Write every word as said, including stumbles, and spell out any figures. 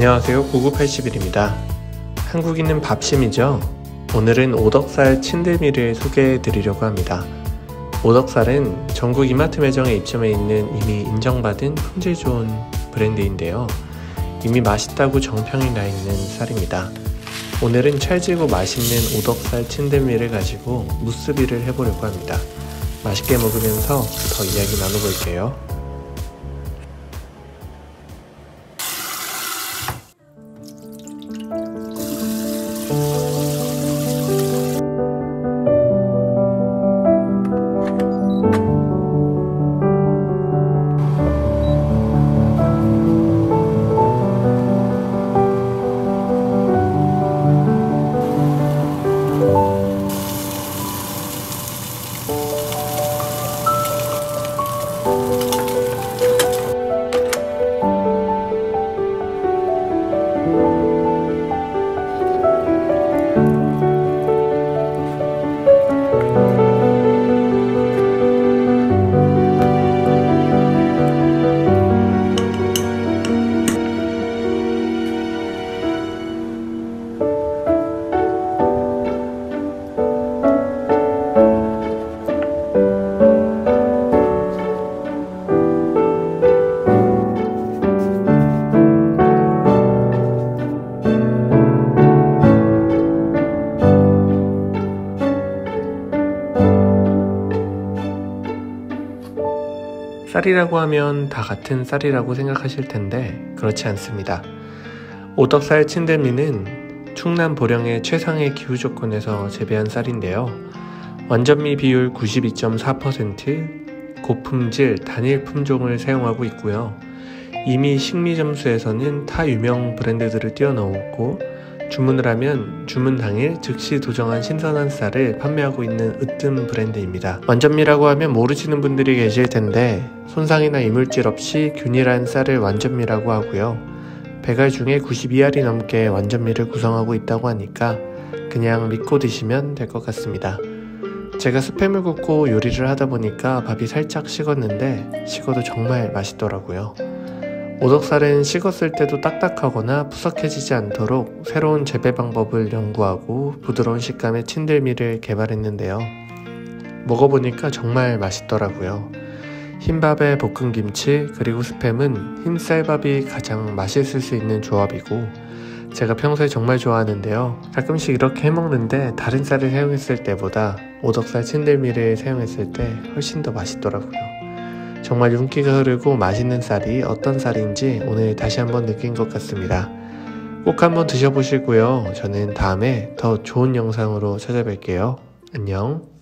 안녕하세요. 구구팔십일입니다. 한국인은 밥심이죠? 오늘은 오덕살 친들미를 소개해 드리려고 합니다. 오덕살은 전국 이마트 매장에 입점해 있는 이미 인정받은 품질 좋은 브랜드인데요. 이미 맛있다고 정평이 나 있는 쌀입니다. 오늘은 찰지고 맛있는 오덕살 친들미를 가지고 무스비를 해보려고 합니다. 맛있게 먹으면서 더 이야기 나눠볼게요. 쌀이라고 하면 다 같은 쌀이라고 생각하실 텐데 그렇지 않습니다. 오덕살 친들미는 충남 보령의 최상의 기후 조건에서 재배한 쌀인데요. 완전미 비율 구십이 점 사 퍼센트, 고품질 단일 품종을 사용하고 있고요. 이미 식미점수에서는 타 유명 브랜드들을 뛰어넘었고 주문을 하면 주문 당일 즉시 도정한 신선한 쌀을 판매하고 있는 으뜸 브랜드입니다. 완전미라고 하면 모르시는 분들이 계실 텐데 손상이나 이물질 없이 균일한 쌀을 완전미라고 하고요. 백 알 중에 구십이 알이 넘게 완전미를 구성하고 있다고 하니까 그냥 믿고 드시면 될 것 같습니다. 제가 스팸을 굽고 요리를 하다 보니까 밥이 살짝 식었는데 식어도 정말 맛있더라고요. 오덕살은 식었을 때도 딱딱하거나 푸석해지지 않도록 새로운 재배 방법을 연구하고 부드러운 식감의 친들미를 개발했는데요. 먹어보니까 정말 맛있더라고요. 흰밥에 볶은 김치 그리고 스팸은 흰 쌀밥이 가장 맛있을 수 있는 조합이고 제가 평소에 정말 좋아하는데요. 가끔씩 이렇게 해먹는데 다른 쌀을 사용했을 때보다 오덕살 친들미를 사용했을 때 훨씬 더 맛있더라고요. 정말 윤기가 흐르고 맛있는 쌀이 어떤 쌀인지 오늘 다시 한번 느낀 것 같습니다. 꼭 한번 드셔보시고요. 저는 다음에 더 좋은 영상으로 찾아뵐게요. 안녕.